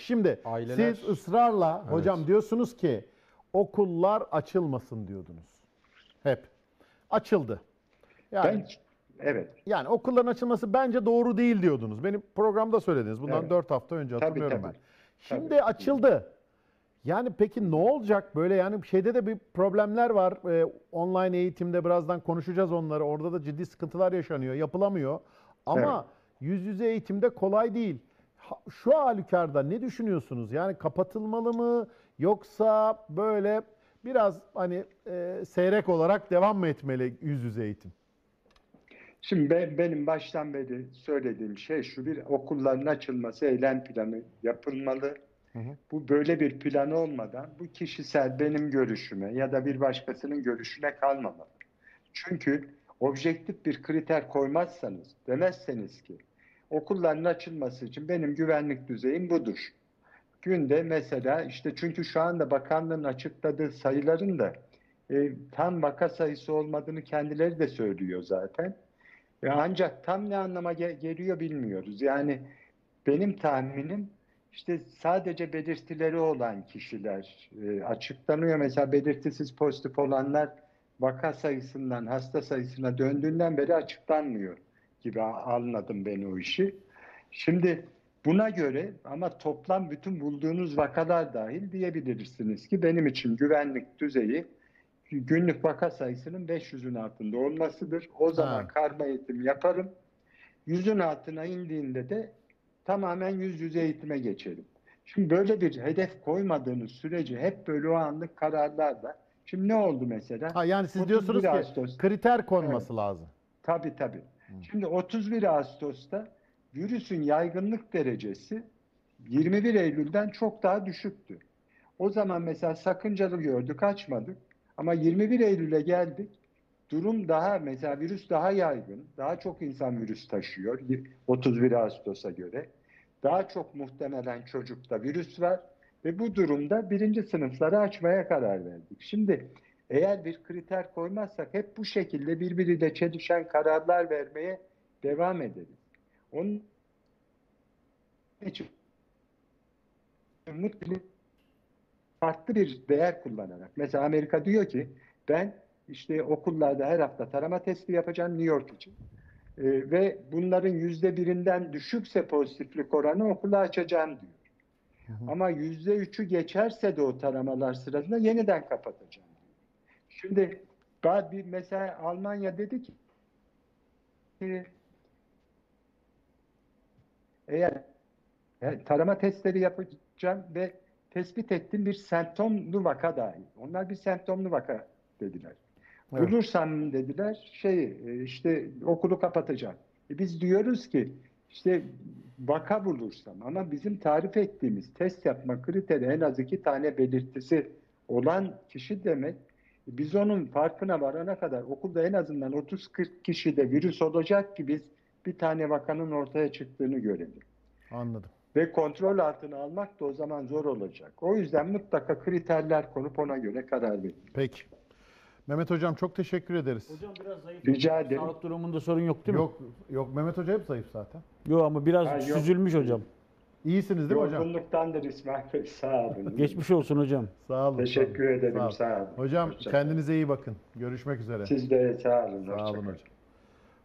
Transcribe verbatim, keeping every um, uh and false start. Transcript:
Şimdi Aileler- siz ısrarla Evet. hocam diyorsunuz ki okullar açılmasın diyordunuz. Hep. Açıldı. Yani Ben evet. yani okulların açılması bence doğru değil diyordunuz. Benim programda söylediniz. Bundan Evet. dört hafta önce Tabii, hatırlıyorum tabii. ben. Şimdi Tabii. açıldı. Yani peki ne olacak böyle, yani şeyde de bir problemler var. Ee, online eğitimde birazdan konuşacağız onları. Orada da ciddi sıkıntılar yaşanıyor. Yapılamıyor. Ama yüz yüze eğitimde kolay değil. Ha- Şu halükarda ne düşünüyorsunuz? Yani kapatılmalı mı, yoksa böyle biraz hani e, seyrek olarak devam mı etmeli yüz yüze eğitim? Şimdi ben, benim baştan beri söylediğim şey şu: bir okulların açılması, eylem planı yapılmalı. Hı hı. Bu böyle bir plan olmadan bu kişisel benim görüşüme ya da bir başkasının görüşüne kalmamalı. Çünkü objektif bir kriter koymazsanız, demezseniz ki okulların açılması için benim güvenlik düzeyim budur. Günde mesela işte, çünkü şu anda bakanlığın açıkladığı sayıların da e, tam vaka sayısı olmadığını kendileri de söylüyor zaten. E, ancak tam ne anlama gel- geliyor bilmiyoruz. Yani benim tahminim işte sadece belirtileri olan kişiler e, açıklanıyor. Mesela belirtisiz pozitif olanlar vaka sayısından hasta sayısına döndüğünden beri açıklanmıyor gibi a- anladım ben o işi. Şimdi buna göre ama toplam bütün bulduğunuz vakalar dahil diyebilirsiniz ki benim için güvenlik düzeyi günlük vaka sayısının beş yüzün altında olmasıdır. O zaman Ha. karma eğitim yaparım. Yüzün altına indiğinde de tamamen yüz yüze eğitime geçelim. Şimdi böyle bir hedef koymadığınız sürece hep böyle o anlık kararlarla. Şimdi ne oldu mesela? Ha, yani siz otuz diyorsunuz bir ki Ağustos. kriter konması Evet. lazım. Tabii tabii. Şimdi otuz bir Ağustos'ta virüsün yaygınlık derecesi yirmi bir Eylül'den çok daha düşüktü. O zaman mesela sakıncalı gördük, açmadık. Ama yirmi bir Eylül'e geldik. Durum daha, mesela virüs daha yaygın. Daha çok insan virüs taşıyor otuz bir Ağustos'a göre. Daha çok muhtemelen çocukta virüs var. Ve bu durumda birinci sınıfları açmaya karar verdik. Şimdi eğer bir kriter koymazsak hep bu şekilde birbiriyle çelişen kararlar vermeye devam ederiz. Onun için mutlaka farklı bir değer kullanarak. Mesela Amerika diyor ki ben işte okullarda her hafta tarama testi yapacağım New York için. Ee, ve bunların yüzde birinden düşükse pozitiflik oranı okulu açacağım diyor. Hı hı. Ama yüzde üçü geçerse de o taramalar sırasında yeniden kapatacağım diyor. Şimdi bir mesela Almanya dedi ki eğer yani tarama testleri yapacağım ve tespit ettiğim bir semptomlu vaka dahil. Onlar bir semptomlu vaka dediler. Evet. Bulursam dediler şey işte okulu kapatacağım. E biz diyoruz ki işte vaka bulursam, ama bizim tarif ettiğimiz test yapma kriteri en az iki tane belirtisi olan kişi demek. Biz onun farkına varana kadar okulda en azından otuz kırk kişide virüs olacak ki biz bir tane vakanın ortaya çıktığını görelim. Anladım. Ve kontrol altına almak da o zaman zor olacak. O yüzden mutlaka kriterler konup ona göre karar verin. Peki. Mehmet Hocam çok teşekkür ederiz. Hocam biraz zayıf. Rica ederim. Sağlık durumunda sorun yok değil mi? Yok yok, Mehmet Hoca hep zayıf zaten. Yok ama biraz Ha, yok. süzülmüş hocam. İyisiniz değil mi hocam? Yorgunluktandır İsmail Bey. Sağ olun. Geçmiş olsun hocam. Sağ olun. Teşekkür sağ olun, ederim, Sağ olun. sağ olun. Hocam Hoşça kalın. kendinize iyi bakın. Görüşmek üzere. Siz de sağ olun. Sağ Hoşça olun kalın. hocam.